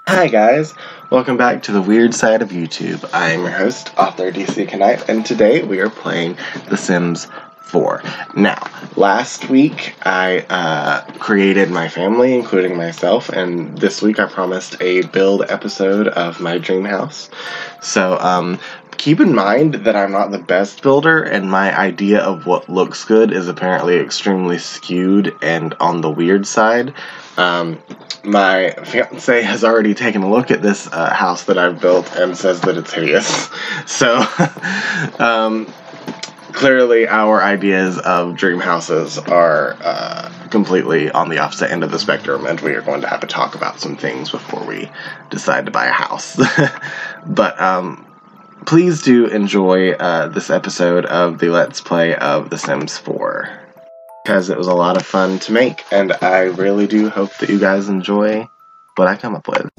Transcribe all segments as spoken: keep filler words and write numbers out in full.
Hi guys, welcome back to the weird side of YouTube. I am your host, author D C Knight, and today we are playing The Sims four. Now, last week I uh, created my family, including myself, and this week I promised a build episode of my dream house. So, um, keep in mind that I'm not the best builder, and my idea of what looks good is apparently extremely skewed and on the weird side. Um, my fiance has already taken a look at this uh, house that I've built and says that it's hideous. So, um, clearly our ideas of dream houses are uh, completely on the opposite end of the spectrum, and we are going to have to talk about some things before we decide to buy a house. But, um, please do enjoy uh, this episode of the Let's Play of The Sims four. Because it was a lot of fun to make, and I really do hope that you guys enjoy what I come up with.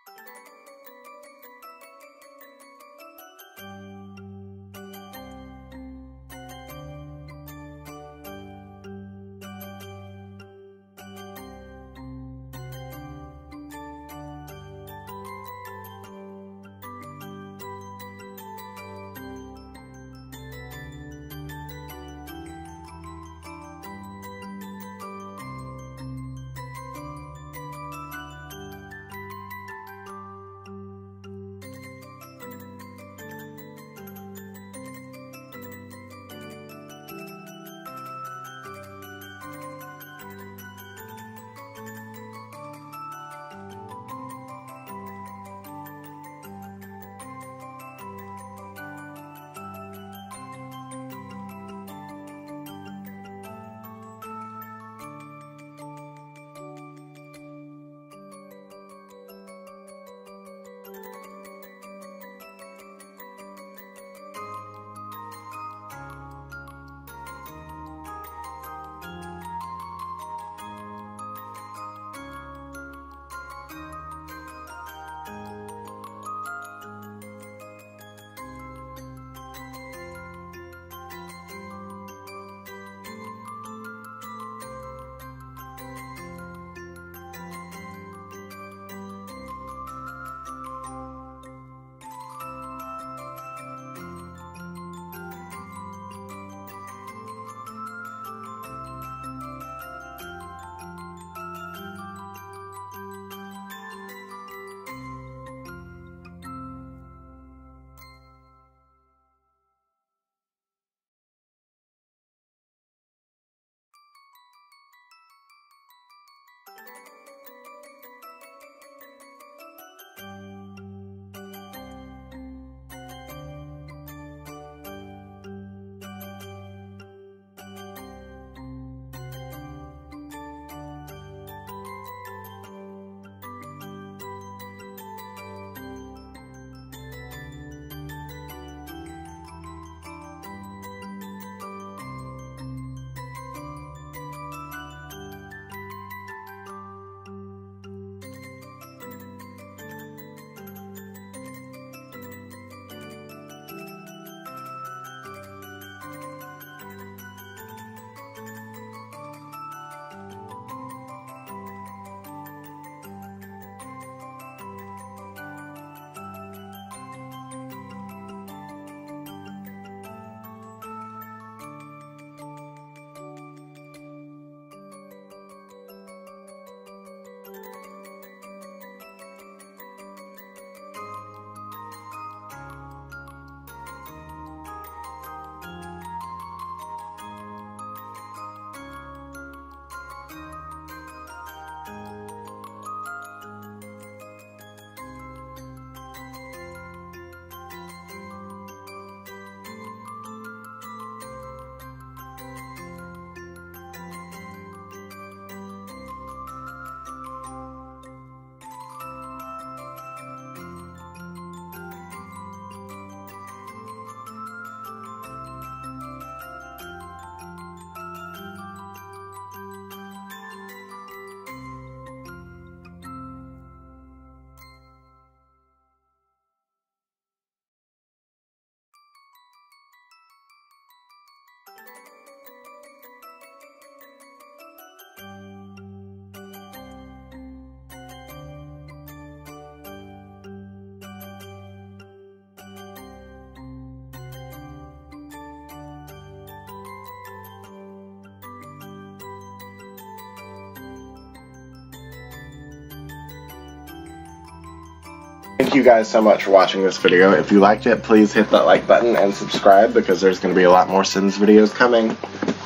Thank you guys so much for watching this video. If you liked it, please hit that like button and subscribe because there's going to be a lot more Sims videos coming.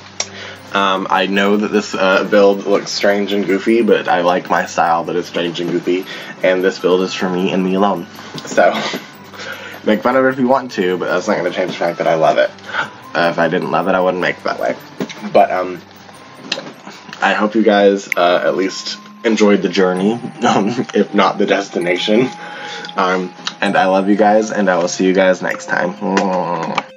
Um, I know that this uh, build looks strange and goofy, but I like my style that is strange and goofy, and this build is for me and me alone. So, make fun of it if you want to, but that's not going to change the fact that I love it. Uh, if I didn't love it, I wouldn't make it that way. But, um, I hope you guys uh, at least enjoyed the journey, um, if not the destination. Um, and I love you guys, and I will see you guys next time.